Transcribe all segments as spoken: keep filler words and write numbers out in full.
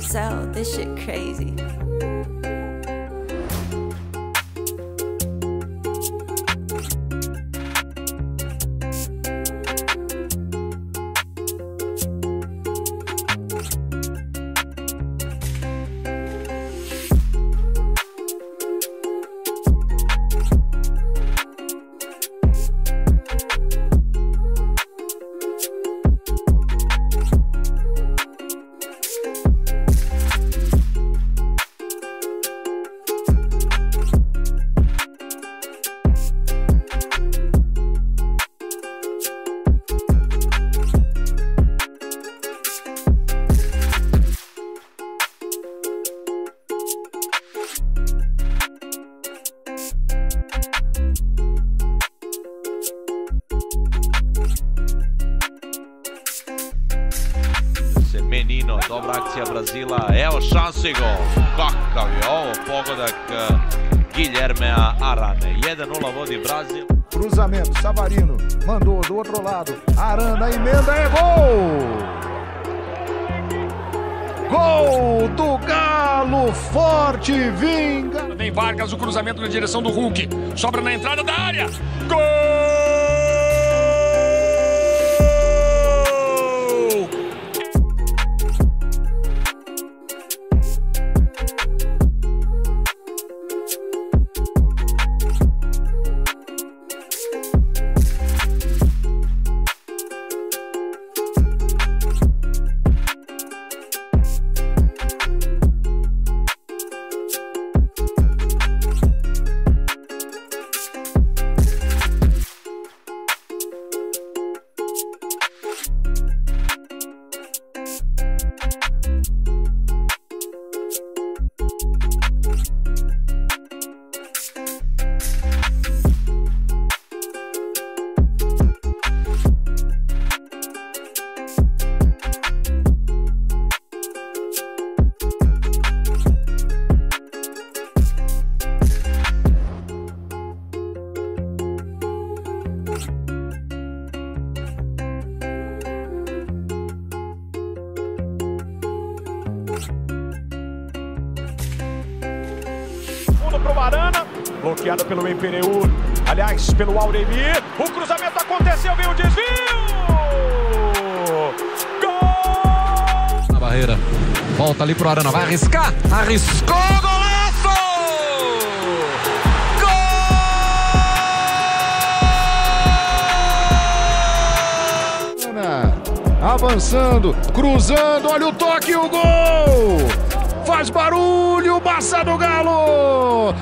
sell. This shit crazy. Menino, dobra akcija Brazila, evo šanse i gol. Kakav je ovo pogodak Guilhermea Arane. jedan nula vodi Brasil. Cruzamento, Savarino mandou do outro lado. Arana, emenda, é gol! Gol do Galo, forte, vinga. Vem Vargas, o cruzamento na direção do Hulk. Sobra na entrada da área. Gol! Pro Arana, bloqueada pelo Empereur, aliás, pelo Auremir, o cruzamento aconteceu, veio o desvio! Gol! Na barreira, volta ali pro Arana, vai arriscar, arriscou, golaço! Gol! Avançando, cruzando, olha o toque e o gol! Faz barulho, massa do Galo!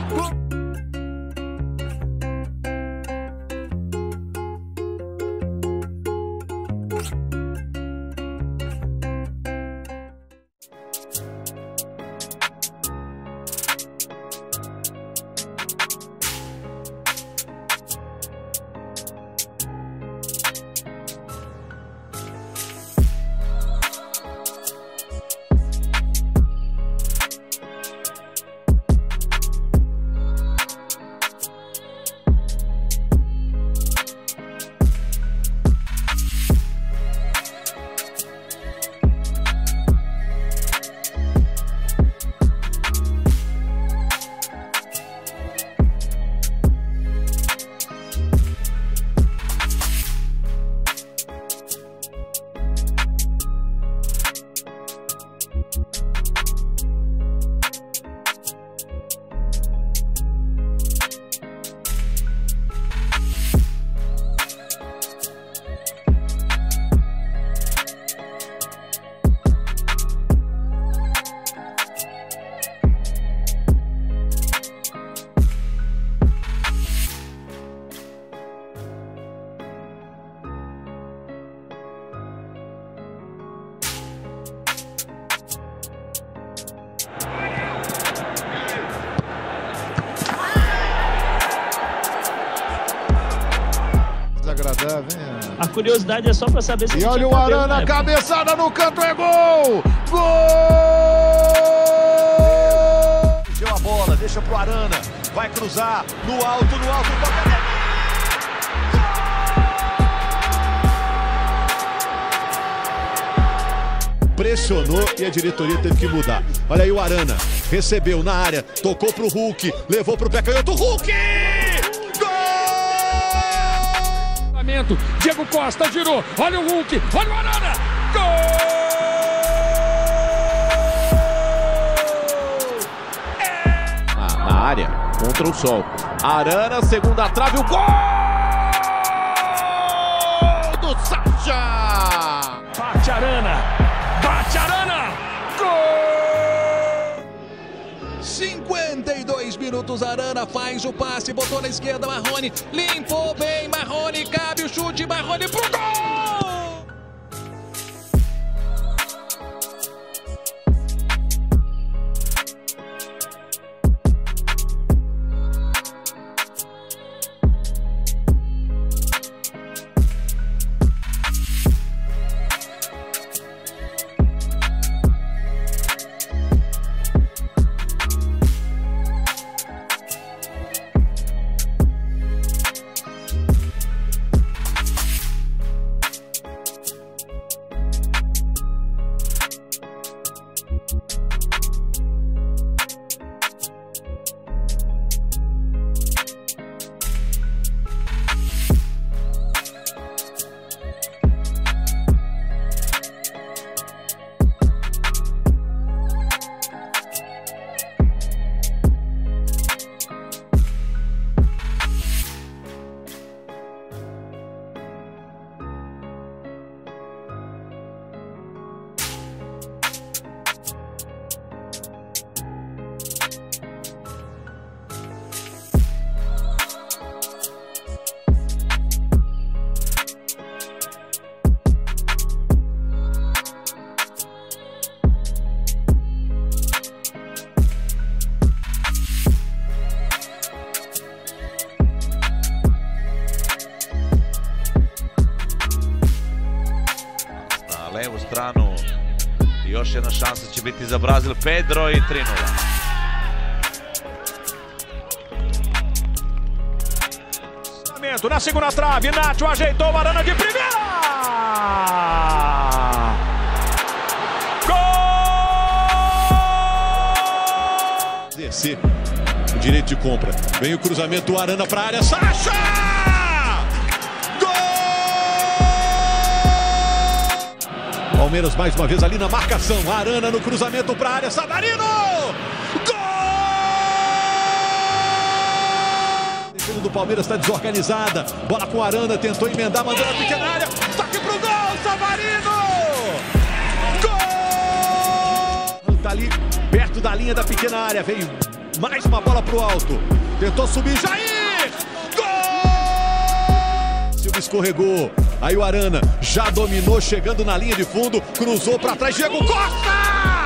Desagradável, hein? A curiosidade é só para saber se... E olha o Arana, cabeçada no canto, é gol! Gol! Deu a bola, deixa pro Arana, vai cruzar, no alto, no alto, toca... pressionou e a diretoria teve que mudar. Olha aí o Arana, recebeu na área, tocou pro Hulk, levou pro pé canhoto, Hulk! Gol! Diego Costa girou, olha o Hulk, olha o Arana! Gol! É... Na, na área, contra o sol. Arana, segunda trave, o gol! Do Sacha! Bate Arana! Bate Arana! Gol! cinquenta e dois minutos, Arana faz o passe, botou na esquerda, Marrone, limpou bem, Marrone, cabe o chute, Marrone pro gol! levu stranu. Još jedna šansa će biti za Brazil. Pedro i tri nula. Na segunda trave, Nacho ajeitou, Arana de primeira! Gol! Exercer o direito de compra. Vem o cruzamento, o Arana para a área. Sacha! Gol! Palmeiras mais uma vez ali na marcação. Arana no cruzamento para a área. Savarino! Do Palmeiras está desorganizada, bola com Arana, tentou emendar, mandou na pequena área, toque pro gol, Savarino! Gol! Tá ali perto da linha da pequena área, veio mais uma bola pro alto, tentou subir, Jair! Gol! Silvio escorregou, aí o Arana já dominou, chegando na linha de fundo, cruzou para trás, Diego Costa!